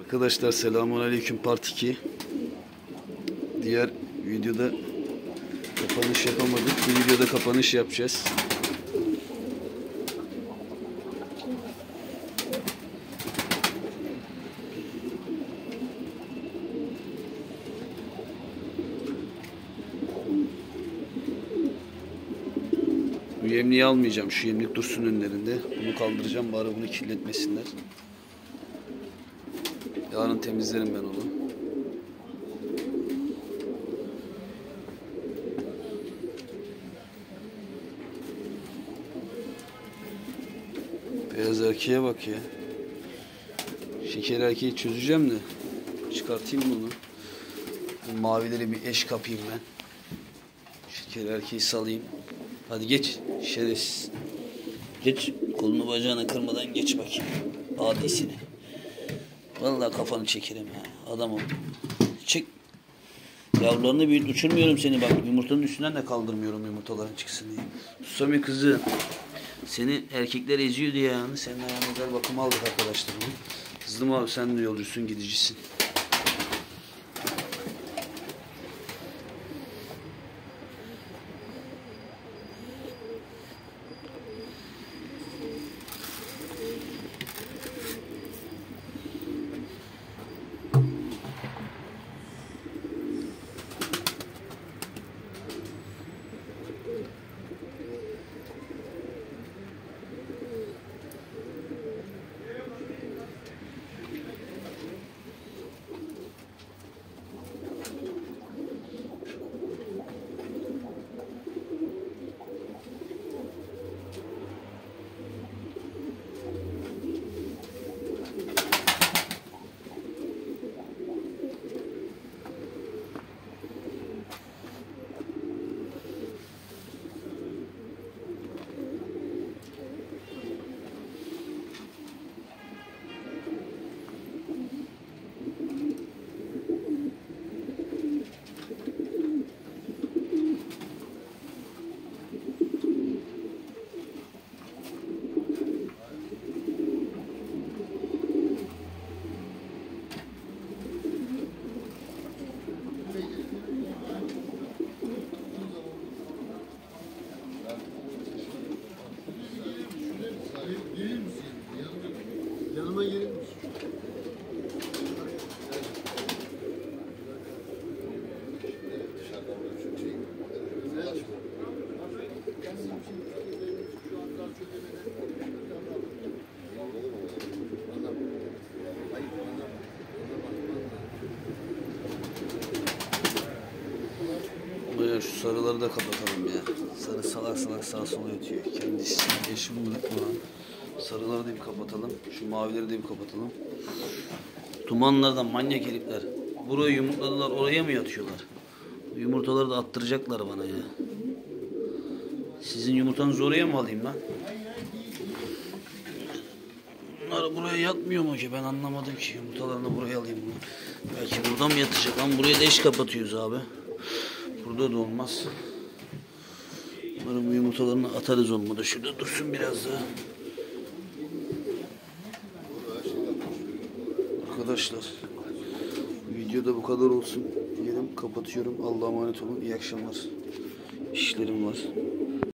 Arkadaşlar selamünaleyküm part 2. Diğer videoda kapanış yapamadık. Bu videoda kapanış yapacağız. Bu yemliği almayacağım. Şu yemlik dursun önlerinde. Bunu kaldıracağım. Bari bunu kirletmesinler. Yarın temizlerim ben onu. Beyaz erkeğe bak ya. Şeker erkeği çözeceğim de çıkartayım bunu. Bu mavileri bir eş kapayım ben. Şeker erkeği salayım. Hadi geç şerefsiz. Geç, kolunu bacağını kırmadan geç bakayım. Adisini. Vallahi kafanı çekerim ya. Adam ol. Çek. Yavrularını büyüt, uçurmuyorum seni bak. Yumurtanın üstünden de kaldırmıyorum yumurtaların çıksın diye. Susami kızı. Seni erkekler eziyor diye yani. Senin ayağına güzel bakım aldık arkadaşlarım. Kızım abi sen de yolcusun, gidicisin. Yanıma gelir misin? Buraya şu sarıları da kapatalım ya. Sarı salak salak sağa sola ötüyor. Kendisi eşi bulduk mu lan? Sarıları da bir kapatalım. Şu mavileri de bir kapatalım. Dumanlardan manyak herifler. Burayı yumurtladılar, oraya mı yatıyorlar? Yumurtaları da attıracaklar bana ya. Sizin yumurtanızı oraya mı alayım lan? Bunlar buraya yatmıyor mu ki? Ben anlamadım ki. Yumurtalarını buraya alayım. Belki buradan mı yatacak lan? Buraya da eş kapatıyoruz abi. Burada da olmaz. Bunların bu yumurtalarını atarız olmadı. Şurada dursun biraz daha. Arkadaşlar, videoda bu kadar olsun diyelim. Kapatıyorum. Allah'a emanet olun. İyi akşamlar. İşlerim var.